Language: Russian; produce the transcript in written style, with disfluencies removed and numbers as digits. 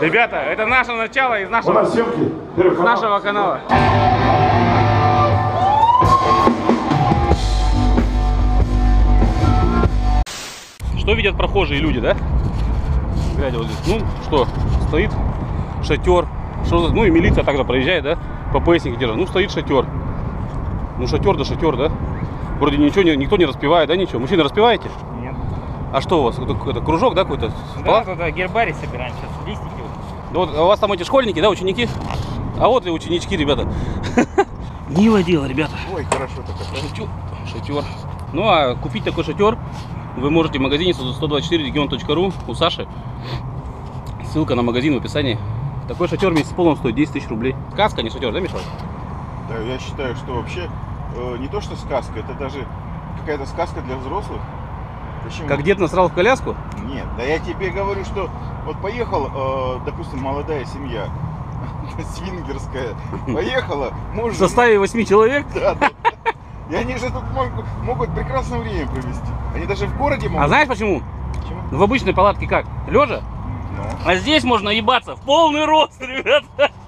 Ребята, это наше начало из У нас съемки нашего канала. Что видят прохожие люди, да? Глядя вот здесь. Ну что, стоит шатер. Что, ну и милиция также проезжает, да? ППСники держат. Ну стоит шатер. Ну шатер да шатер, да? Вроде ничего, никто не распевает, да, ничего? Мужчины, распеваете? Нет. А что у вас? Это кружок, да, какой-то? Да, гербарий собираем сейчас, листики. Да вот, а у вас там эти школьники, да, ученики? А вот и ученички, ребята. Милое дело, ребята. Ой, хорошо-то как. Шатер. Ну а купить такой шатер вы можете в магазине 124region.ru у Саши. Ссылка на магазин в описании. Такой шатер вместе с полом стоит 10 тысяч рублей. Сказка, не шатер, да, Миша? Да, я считаю, что вообще не то, что сказка, это даже какая-то сказка для взрослых. Зачем? Как дед насрал в коляску? Нет, да я тебе говорю, что вот поехал, допустим, молодая семья, свингерская, поехала, муж... В составе 8 человек? Да. И они же тут могут прекрасное время провести. Они даже в городе могут... А знаешь почему? Почему? В обычной палатке как? Лежа? Ну. А здесь можно ебаться в полный рост, ребят.